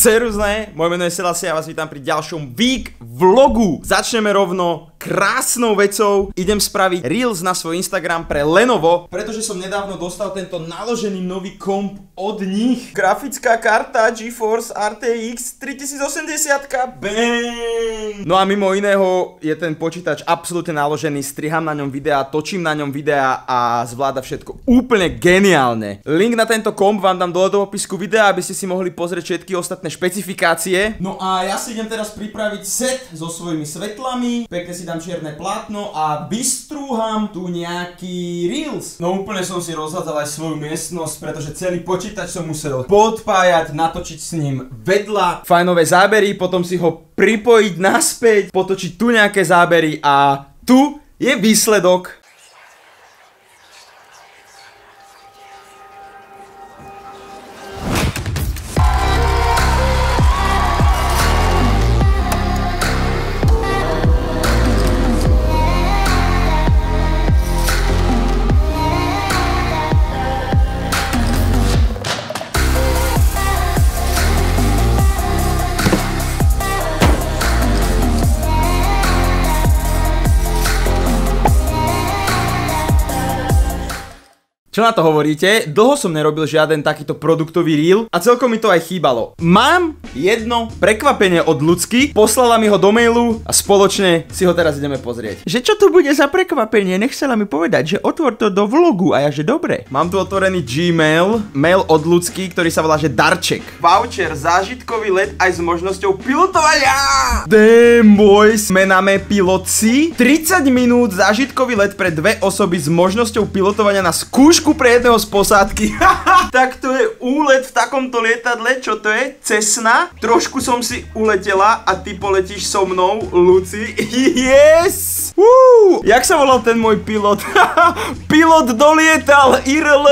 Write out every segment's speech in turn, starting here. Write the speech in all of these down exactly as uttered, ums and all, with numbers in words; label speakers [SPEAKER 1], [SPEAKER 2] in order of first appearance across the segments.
[SPEAKER 1] Seruzne, moje meno je Selassie a vás vítam pri ďalšom Week vlogu. Začneme rovno krásnou vecou. Idem spraviť Reels na svoj Instagram pre Lenovo, pretože som nedávno dostal tento naložený nový komp od nich. Grafická karta GeForce R T X tritisícosemdesiat. Bang! No a mimo iného je ten počítač absolútne naložený, striham na ňom videá, točím na ňom videá a zvláda všetko úplne geniálne. Link na tento komp vám dám dole do popisku videa, aby ste si mohli pozrieť všetky ostatné špecifikácie. No a ja si idem teraz pripraviť set so svojimi svetlami, pekne si dám čierne plátno a vystrúham tu nejaký Reels. No úplne som si rozhádzal aj svoju miestnosť, pretože celý počítač som musel podpájať, natočiť s ním vedľa fajnové zábery, potom si ho pripojiť naspäť, potočiť tu nejaké zábery a tu je výsledok. Čo na to hovoríte? Dlho som nerobil žiaden takýto produktový reel a celkom mi to aj chýbalo. Mám jedno prekvapenie od Ľudsky, poslala mi ho do mailu a spoločne si ho teraz ideme pozrieť. Že čo to bude za prekvapenie? Nechcela mi povedať, že otvor to do vlogu a ja že dobre. Mám tu otvorený Gmail, mail od Ľudsky, ktorý sa volá že darček. Voucher, zážitkový let aj s možnosťou pilotovania! Damn boys, sme na mape pilotci. tridsať minút zážitkový let pre dve osoby s možnosťou pilotovania na skúšku pre jedného z posádky. Tak to je úlet v takomto lietadle, čo to je? Cessna. Trošku som si uletela a ty poletíš so mnou, Luci. Yes! Woo! Jak sa volal ten môj pilot? Pilot dolietal, I R L.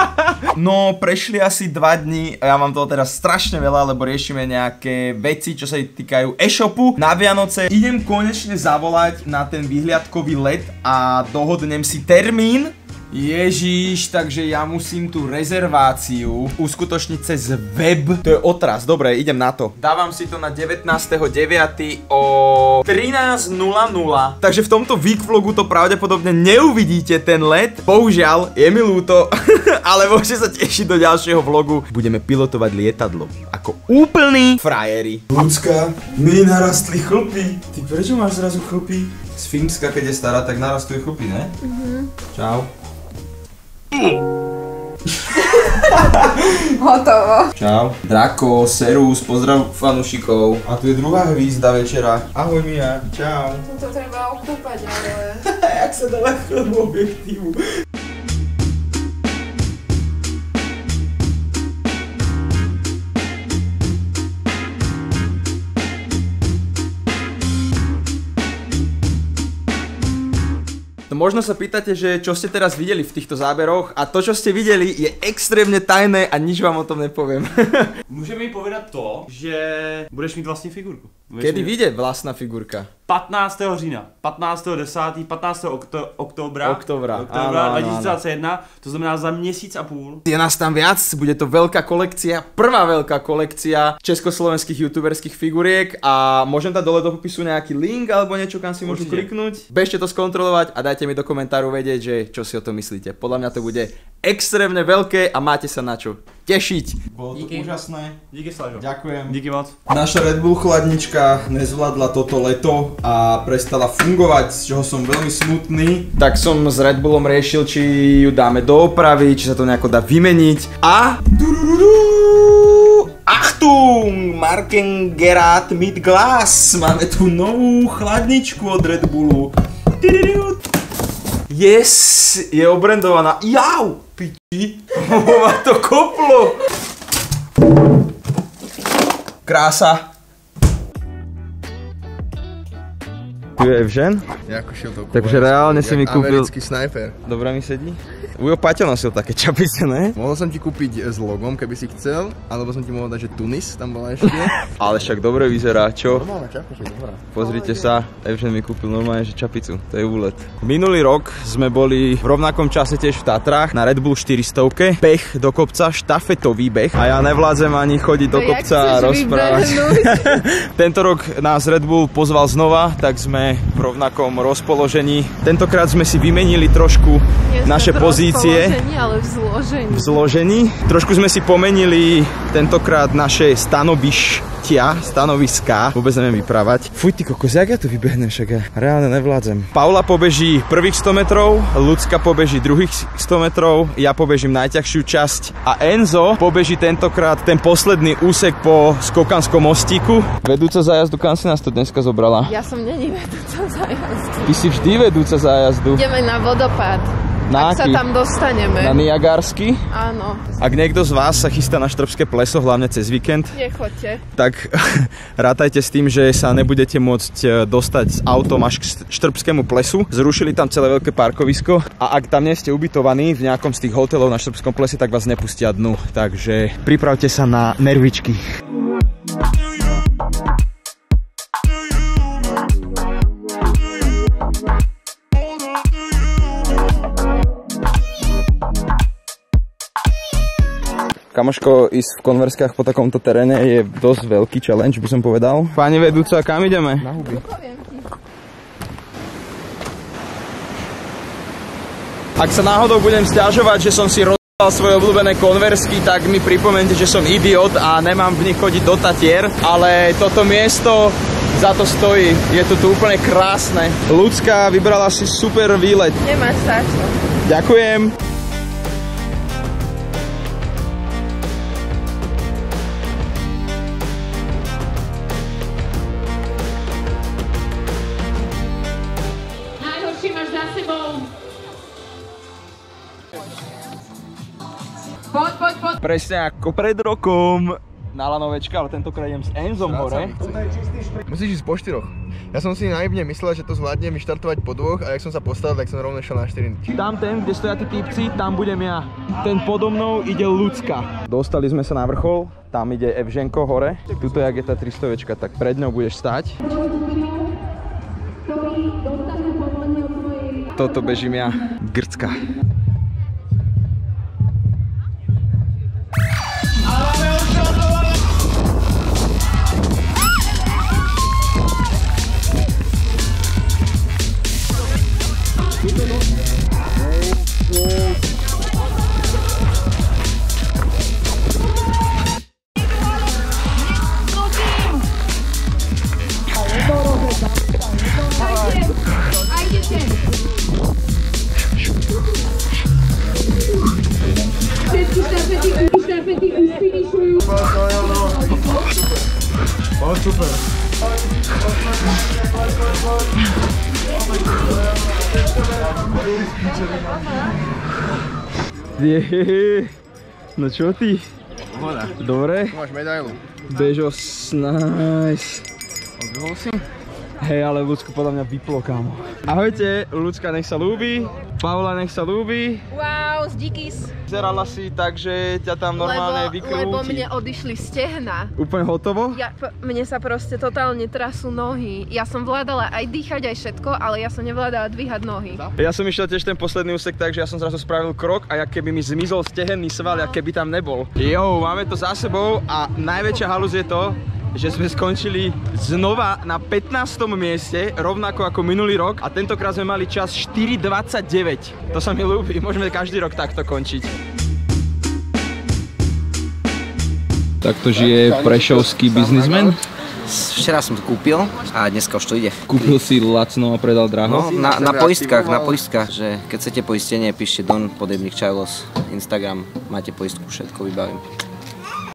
[SPEAKER 1] No, prešli asi dva dni a ja mám toho teraz strašne veľa, lebo riešime nejaké veci, čo sa týkajú e-shopu. Na Vianoce idem konečne zavolať na ten výhliadkový let a dohodnem si termín. Ježiš, takže ja musím tú rezerváciu uskutočniť cez web. To je otras, dobre, idem na to. Dávam si to na devätnásteho deviateho o trinásť nula nula. Takže v tomto week vlogu to pravdepodobne neuvidíte ten let. Bohužiaľ, je mi ľúto, ale môžete sa tešiť do ďalšieho vlogu. Budeme pilotovať lietadlo ako úplní frajeri. Ľudská, mi narastli chlpy. Ty prečo máš zrazu chlpy? Z Fínska, keď je stará, tak narastú chlpy, ne? Mhm. Čau.
[SPEAKER 2] Hotovo.
[SPEAKER 1] Čau. Drako, Serus, pozdrav fanúšikov. A tu je druhá hvízda večera. Ahoj Mia, čau.
[SPEAKER 2] To treba okúpať, ale...
[SPEAKER 1] Jak sa dá ľahko do objektívu. Možno sa pýtate, že čo ste teraz videli v týchto záberoch a to, čo ste videli, je extrémne tajné a nič vám o tom nepoviem.
[SPEAKER 3] Môžeme mi povedať to, že budeš mít vlastní figurku.
[SPEAKER 1] Kedy vyjde vlastná figurka?
[SPEAKER 3] patnáctého října, patnáctého desátého patnáctého októbra,
[SPEAKER 1] Októbra,
[SPEAKER 3] októbra dva tisíce dvacet jedna, to znamená za měsíc a půl.
[SPEAKER 1] Je nás tam viac, bude to veľká kolekcia, prvá veľká kolekcia československých youtuberských figuriek a môžem dať dole do popisu nejaký link alebo niečo, kam si môžu kliknúť. Bežte to skontrolovať a dajte mi do komentáru vedieť, že čo si o tom myslíte. Podľa mňa to bude extrémne veľké a máte sa na čo tešiť. Bolo to
[SPEAKER 3] Díky.
[SPEAKER 1] úžasné.
[SPEAKER 3] Díky, Slažo.
[SPEAKER 1] Ďakujem.
[SPEAKER 3] Díky moc.
[SPEAKER 1] Naša Red Bull chladnička nezvládla toto leto a prestala fungovať, z čoho som veľmi smutný. Tak som s Red Bullom riešil, či ju dáme do opravy, či sa to nejako dá vymeniť. A... Achtung! Markengerat mit Glas! Máme tu novú chladničku od Red Bullu. Yes! Je obrandovaná. Jau! Piči! Ma to koplo! Krása! Tu je Evžen?
[SPEAKER 4] Jako šiltovku.
[SPEAKER 1] Takže reálne si mi kúpil...
[SPEAKER 4] Americký snajper.
[SPEAKER 1] Dobre mi sedí? Ujo Paťo nosil také čapice, ne?
[SPEAKER 4] Mohol som ti kúpiť s logom, keby si chcel, alebo som ti mohol dať, že Tunis tam bola ešte.
[SPEAKER 1] Ale však dobre vyzerá, čo?
[SPEAKER 4] Normálna čapka, však dobrá.
[SPEAKER 1] Pozrite sa, Evžen mi kúpil normálne, že čapicu, to je úlet. Minulý rok sme boli v rovnakom čase tiež v Tatrách na Red Bull štyristo, beh do kopca, štafetový beh a ja nevládzem ani chodiť do kopca a rozprávať. Tento rok nás Red Bull pozval znova, tak sme v rovnakom rozpoložení. Tentokrát sme si vymenili trošku Nie naše pozície.
[SPEAKER 2] Ale v zložení.
[SPEAKER 1] V zložení. Trošku sme si pomenili tentokrát naše stanovištia, stanoviská. Vôbec neviem vyprávať. Fuj, ty kokos, jak ja tu vybehnem, však ja reálne nevládzem. Paula pobeží prvých sto metrov, Ľudská pobeží druhých sto metrov, ja pobežím najťažšiu časť a Enzo pobeží tentokrát ten posledný úsek po skokanskom mostíku. Vedúca zájazdu, kam si nás to dneska zobrala?
[SPEAKER 2] Ja som není vedúca zájazdu.
[SPEAKER 1] Ty si vždy vedúca zájazdu.
[SPEAKER 2] Ideme na vodopád.
[SPEAKER 1] Na
[SPEAKER 2] Ak
[SPEAKER 1] aký?
[SPEAKER 2] sa tam dostaneme.
[SPEAKER 1] Na Niagársky?
[SPEAKER 2] Áno.
[SPEAKER 1] Ak niekto z vás sa chystá na štrbské pleso, hlavne cez víkend,
[SPEAKER 2] Nechoďte.
[SPEAKER 1] tak rátajte s tým, že sa nebudete môcť dostať s autom až k štrbskému plesu. Zrušili tam celé veľké parkovisko a ak tam nie ste ubytovaní v nejakom z tých hotelov na štrbskom plese, tak vás nepustia dnu. Takže pripravte sa na nervičky. Kamoško, ísť v konverskách po takomto teréne je dosť veľký challenge, by som povedal. Pani vedúca, kam ideme?
[SPEAKER 4] Na huby.
[SPEAKER 1] Ak sa náhodou budem sťažovať, že som si rozdal svoje obľúbené konversky, tak mi pripomente, že som idiot a nemám v nich chodiť do Tatier, ale toto miesto za to stojí. Je to tu úplne krásne. Ľudská vybrala si super výlet.
[SPEAKER 2] Nemáš sa čo.
[SPEAKER 1] Ďakujem.
[SPEAKER 2] Poď, poď, poď.
[SPEAKER 1] Presne ako pred rokom na lanovečka, ale tentokrát idem s Enzom hore.
[SPEAKER 4] Musíš ísť po štyroch. Ja som si naivne myslel, že to zvládnem vyštartovať po dvoch a jak som sa postavil, tak som rovno šiel na štyri.
[SPEAKER 1] Tam ten, kde stoja tí týpci, tam budem ja. Ten podo mnou ide Ľudská. Dostali sme sa na vrchol, tam ide Evženko hore. Tuto jak je tá tristówečka, tak pred ňou budeš stáť. Toto bežím ja, Grcka.
[SPEAKER 4] O, super.
[SPEAKER 1] Jehehe. No čo ty?
[SPEAKER 4] Pohoda.
[SPEAKER 1] Dobre?
[SPEAKER 4] Tu máš medailu.
[SPEAKER 1] Bežos, nice.
[SPEAKER 4] Odbehol si?
[SPEAKER 1] Hej, ale Ľudsku podľa mňa vyplo, kámo. Ahojte, Ľudská, nech sa ľúbi. Paula, nech sa ľúbi.
[SPEAKER 2] Wow, zdíkis.
[SPEAKER 1] Vyzerala si tak, že ťa tam normálne vykrúti.
[SPEAKER 2] Lebo mne odišli stehna.
[SPEAKER 1] Úplne hotovo?
[SPEAKER 2] Ja, mne sa proste totálne trasú nohy. Ja som vládala aj dýchať, aj všetko, ale ja som nevládala dvíhať nohy.
[SPEAKER 1] Ja som išiel tiež ten posledný úsek tak, že ja som zrazu spravil krok a jak keby mi zmizol stehenný sval, jak keby tam nebol. Jo, máme to za sebou a najväčšia halúz je to, že sme skončili znova na pätnástom mieste, rovnako ako minulý rok a tentokrát sme mali čas štyri dvadsaťdeväť. To sa mi ľúbi, môžeme každý rok takto končiť. Takto žije prešovský biznismen.
[SPEAKER 5] Včera som to kúpil a dneska už to ide.
[SPEAKER 1] Kúpil si lacno a predal draho?
[SPEAKER 5] No, na, na poistkách, na poistkách, že keď chcete poistenie, píšte Don Podebných Čajlos, Instagram, máte poistku, všetko vybavím.